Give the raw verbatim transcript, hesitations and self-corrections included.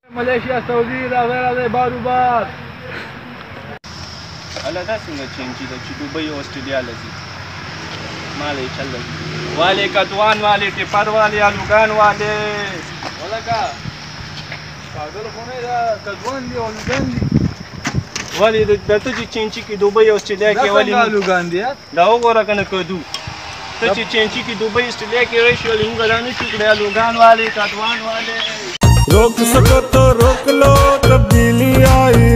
مليشيا سعودي راغلی راځي باروبار هله دا څنګه چینجي ده چې دوبۍ او اسټرالیا له ځي ما له یې چل ځي والې کدوان والې ټپر والې الوګان والې ولکه پاګل خو نه ده کدوان دي الوګان دي والې دته چې چینجي کې دوبۍ او اسټرالیا کې ولې الوګان دي دا وګوره کنه کدو ته چې چینجي کې دوبۍ اسټرالیا کې راشي ولې موږ دا نه شو کړی الوګان والې کدوان والې रोक सको तो रोक लो तब्दीली आई